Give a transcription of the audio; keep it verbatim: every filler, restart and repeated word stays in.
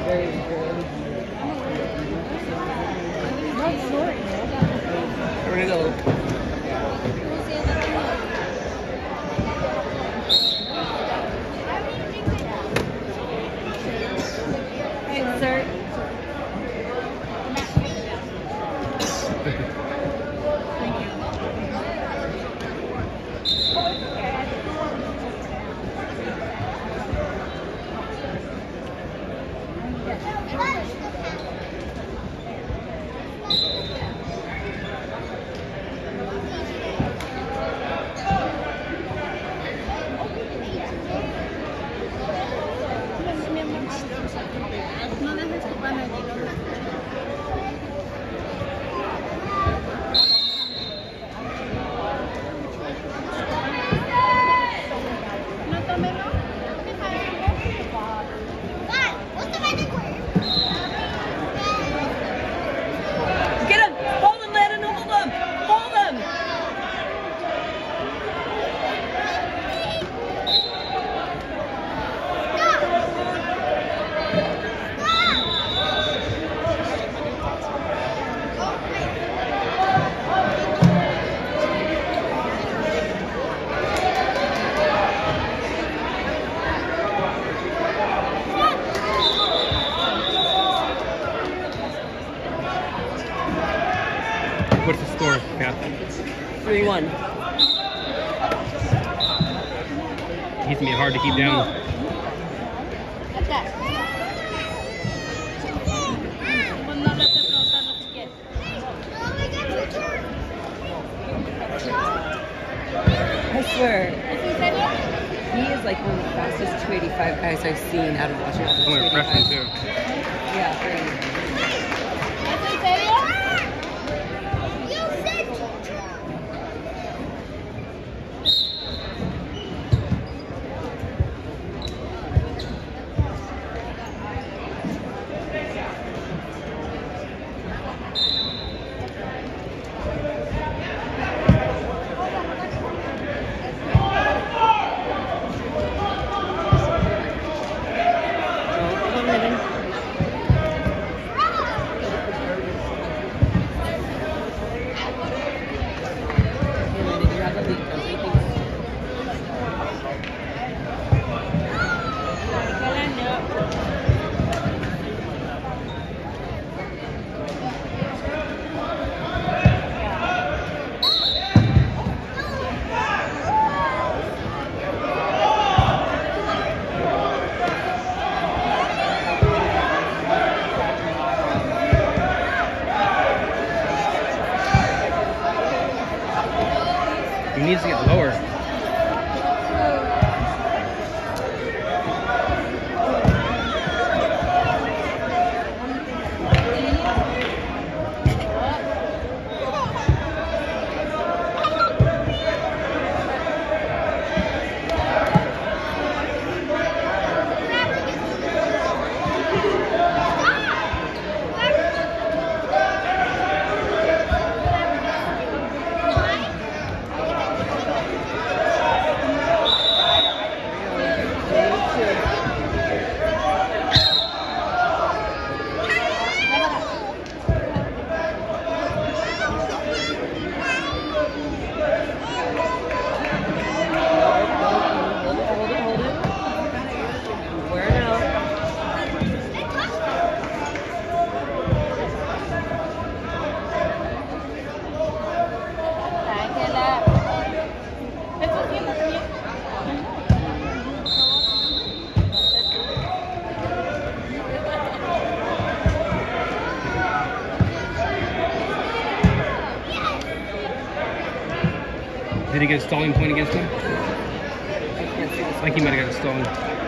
very good. Not short. We're gonna go. Sir. No dejes que pase aquí. No tómelo. Get him! Hold him, Landon! Hold him! Hold him! What's the score, Pat? three one. He's gonna be hard to keep down. I swear, he is like one of the fastest two eighty-five guys I've seen out of watching. Only a freshman too. Yeah, three. He needs to get lower. Did he get a stalling point against him? I think he might have got a stalling.